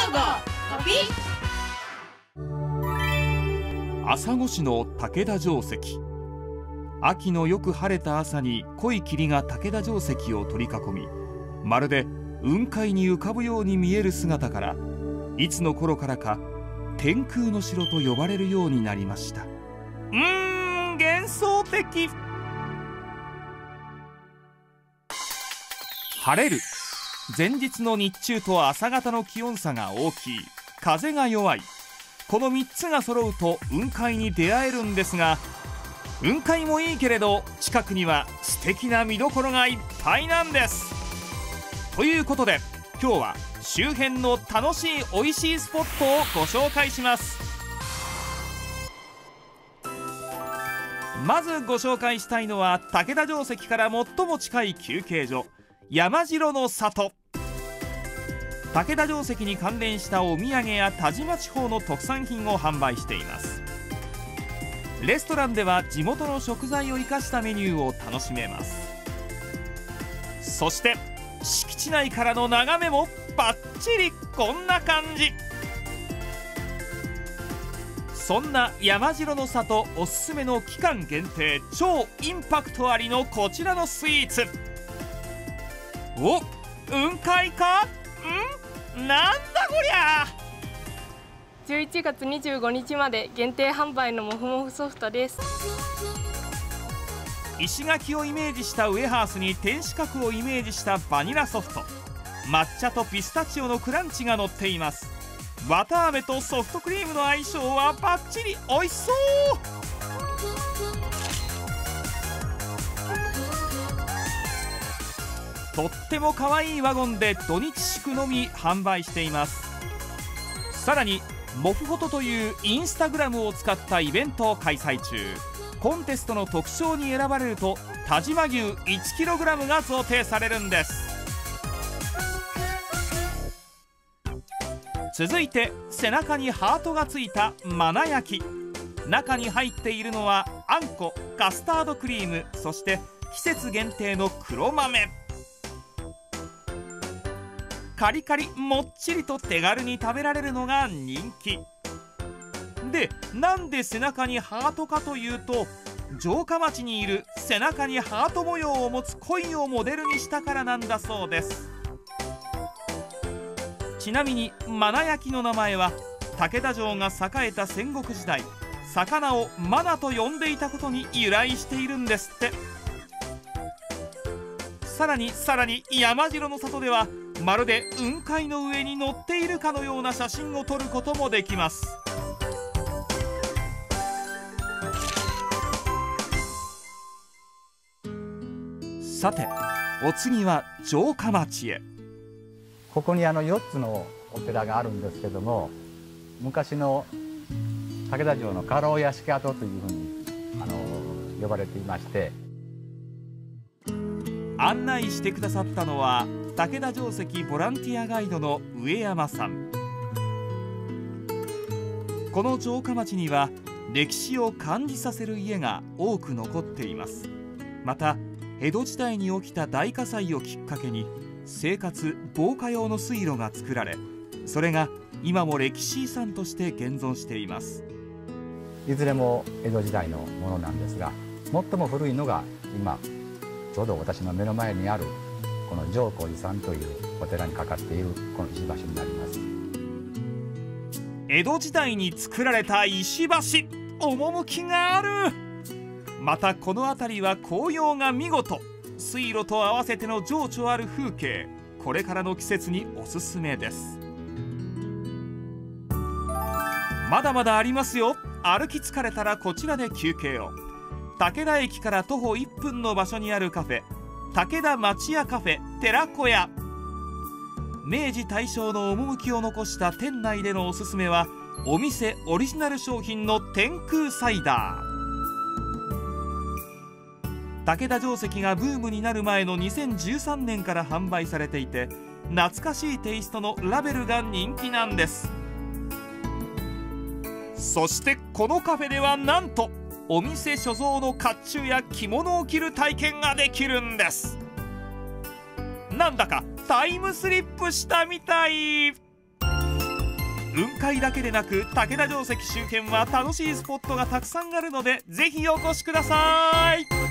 トピ朝来市の武田城跡。秋のよく晴れた朝に濃い霧が武田城跡を取り囲み、まるで雲海に浮かぶように見える姿から、いつの頃からか天空の城と呼ばれるようになりました。幻想的。晴れる、前日の日中と朝方の気温差が大きい、風が弱い、この3つが揃うと雲海に出会えるんですが、雲海もいいけれど近くには素敵な見どころがいっぱいなんです。ということで今日は周辺の楽しいおいしいスポットをご紹介します。まずご紹介したいのは武田城跡から最も近い休憩所、山城の里。武田城跡に関連したお土産や但馬地方の特産品を販売しています。レストランでは地元の食材を生かしたメニューを楽しめます。そして敷地内からの眺めもバッチリこんな感じ。そんな山城の里おすすめの期間限定超インパクトありのこちらのスイーツ。お、雲海か？なんだこりゃ。 11月25日まで限定販売のもふもふソフトです。 石垣をイメージしたウエハースに天守閣をイメージしたバニラソフト、抹茶とピスタチオのクランチが乗っています。綿あめとソフトクリームの相性はバッチリおいしそう。とっても可愛いワゴンで土日祝のみ販売しています。さらにモフフォトというインスタグラムを使ったイベントを開催中。コンテストの特賞に選ばれると但馬牛 1kg が贈呈されるんです。続いて背中にハートがついたマナ焼き。中に入っているのはあんこ、カスタードクリーム、そして季節限定の黒豆。カリカリもっちりと手軽に食べられるのが人気で、なんで背中にハートかというと、城下町にいる背中にハート模様を持つ鯉をモデルにしたからなんだそうです。ちなみにマナ焼きの名前は武田城が栄えた戦国時代、魚をマナと呼んでいたことに由来しているんですって。さらに山城の里ではまるで雲海の上に乗っているかのような写真を撮ることもできます。さてお次は城下町へ。 ここに4つのお寺があるんですけども、昔の武田城の家老屋敷跡というふうに呼ばれていまして、 案内してくださったのは武田城跡ボランティアガイドの上山さん。この城下町には歴史を感じさせる家が多く残っています。また江戸時代に起きた大火災をきっかけに生活防火用の水路が作られ、それが今も歴史遺産として現存しています。 いずれも江戸時代のものなんですが、最も古いのが今ちょうど私の目の前にあるこの浄光寺さんというお寺にかかっているこの石橋になります。 江戸時代に作られた石橋、趣がある。またこの辺りは紅葉が見事、水路と合わせての情緒ある風景、これからの季節におすすめです。まだまだありますよ。歩き疲れたらこちらで休憩を。武田駅から徒歩1分の場所にあるカフェ、武田町屋カフェ寺子屋。明治大正の趣を残した店内でのおすすめはお店オリジナル商品の天空サイダー。武田城跡がブームになる前の2013年から販売されていて、懐かしいテイストのラベルが人気なんです。そしてこのカフェではなんとお店所蔵の甲冑や着物を着る体験ができるんです。なんだかタイムスリップしたみたい。 雲海だけでなく竹田城跡周辺は楽しいスポットがたくさんあるので、ぜひお越しください。